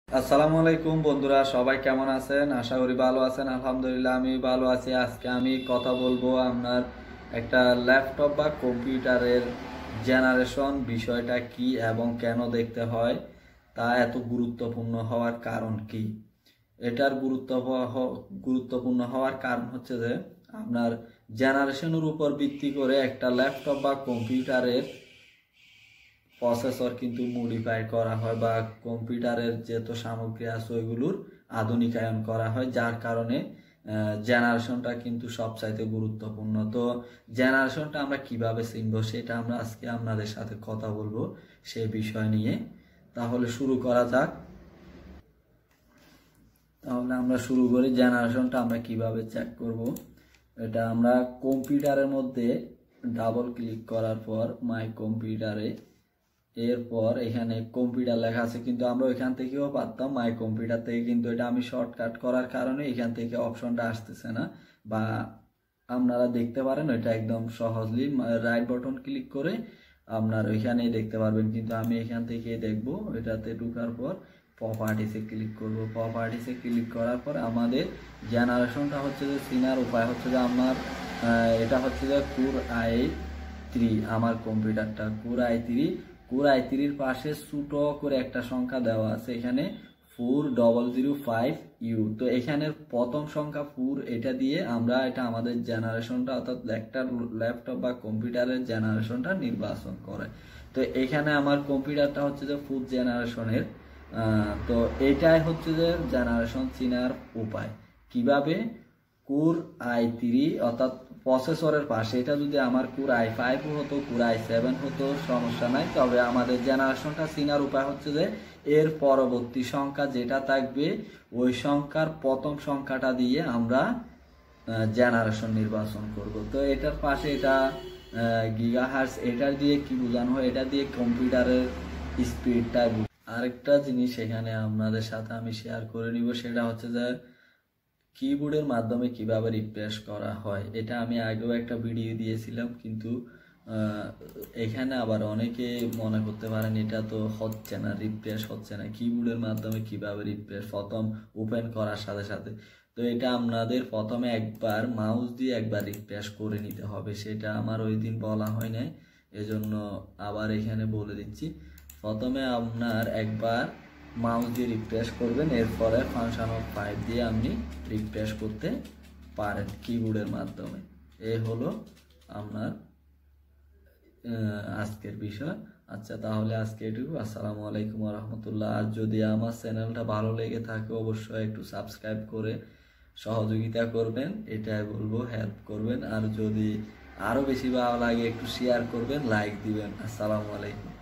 আসসালামু আলাইকুম বন্ধুরা, সবাই কেমন আছেন? আশা করি ভালো আছেন। আলহামদুলিল্লাহ আমি ভালো আছি। আজকে আমি কথা বলবো আপনার একটা ল্যাপটপ বা কম্পিউটারের জেনারেশন বিষয়টা কি এবং কেন দেখতে হয়, তা এত গুরুত্বপূর্ণ হওয়ার কারণ কি। এটার গুরুত্বপূর্ণ হওয়ার কারণ হচ্ছে যে আপনার জেনারেশনের উপর ভিত্তি করে একটা ল্যাপটপ বা কম্পিউটারের প্রসেসর কিন্তু মডিফাই করা হয় বা কম্পিউটারের যত সামগ্রী আছে ওইগুলোর আধুনিকায়ন করা হয়, যার কারণে জেনারেশনটা কিন্তু সবচাইতে গুরুত্বপূর্ণ। তো জেনারেশনটা আমরা কিভাবে চিনব সেটা আমরা আজকে আপনাদের সাথে কথা বলবো সেই বিষয় নিয়ে। তাহলে শুরু করা যাক। তাহলে আমরা শুরু করি। জেনারেশনটা আমরা কিভাবে চেক করব, এটা আমরা কম্পিউটারের মধ্যে ডাবল ক্লিক করার পর মাই কম্পিউটারে, এরপর এখানে কম্পিউটার লেখা আছে, কিন্তু আমরা ওইখান থেকেও পারতাম মাই কম্পিউটার থেকে, কিন্তু এটা আমি শর্টকাট করার কারণে এখান থেকে অপশনটা আসতেছে না, বা আপনারা দেখতে পারেন এটা একদম সহজলি রাইট বাটন ক্লিক করে আপনার ওইখানেই দেখতে পারবেন, কিন্তু আমি এখান থেকে দেখবো। এটাতে ঢোকার পর প্রপার্টিসে ক্লিক করব। প্রপার্টিসে ক্লিক করার পর আমাদের জেনারেশনটা হচ্ছে যে চিনার উপায় হচ্ছে যে আমার এটা হচ্ছে যে Core i3। আমার কম্পিউটারটা Core i3 পাশে ছোট করে একটা সংখ্যা দেওয়া আছে, এখানে 4005U। তো এখানের প্রথম সংখ্যা 4, এটা দিয়ে আমরা এটা আমাদের জেনারেশনটা অর্থাৎ একটা ল্যাপটপ বা কম্পিউটারের জেনারেশনটা নির্বাচন করে। তো এখানে আমার কম্পিউটারটা হচ্ছে যে 4th জেনারেশনের। তো এটাই হচ্ছে যে জেনারেশন চিনার উপায়। কিভাবে? Core i3 অর্থাৎ প্রসেসরের পাশে এটা যদি আমার Core i5 হতো, Core i7 হতো, সমস্যা নাই। তবে আমাদের জেনারেশনটা চিনার উপায় হচ্ছে যে এর পরবর্তী সংখ্যা যেটা থাকবে ওই সংখ্যার প্রথম সংখ্যাটা দিয়ে আমরা জেনারেশন নির্বাচন করব। তো এটার পাশে এটা গিগাহার্টজ, এটার দিয়ে কি বোঝানো হয়, এটা দিয়ে কম্পিউটারের স্পিডটা। আরেকটা জিনিস এখানে আপনাদের সাথে আমি শেয়ার করে নিব, সেটা হচ্ছে যে কিবোর্ডের মাধ্যমে কিভাবে রিফ্রেশ করা হয়। এটা আমি আগেও একটা ভিডিও দিয়েছিলাম, কিন্তু এখানে আবার অনেকে মনে করতে পারেন এটা তো হচ্ছে না, রিফ্রেশ হচ্ছে না, কিবোর্ডের মাধ্যমে কিভাবে রিফ্রেশ প্রথম ওপেন করার সাথে সাথে। তো এটা আপনাদের প্রথমে একবার মাউস দিয়ে একবার রিফ্রেশ করে নিতে হবে, সেটা আমার ওই দিন বলা হয় নাই, এজন্য আবার এখানে বলে দিচ্ছি। প্রথমে আপনার একবার মাউস দিয়ে রিফ্রেশ করবেন, এরপরে ফাংশন অফ 5 দিয়ে আপনি রিফ্রেশ করতে পারেন কিবোর্ডের মাধ্যমে। এই হলো আপনার আজকের বিষয়। আচ্ছা, তাহলে আজকে এটুকু। আসসালামু আলাইকুম ওয়া রাহমাতুল্লাহ। আর যদি আমার চ্যানেলটা ভালো লেগে থাকে অবশ্যই একটু সাবস্ক্রাইব করে সহযোগিতা করবেন, এটাই বলবো, হেল্প করবেন। আর যদি আরো বেশি ভালো লাগে একটু শেয়ার করবেন, লাইক দিবেন। আসসালামু আলাইকুম।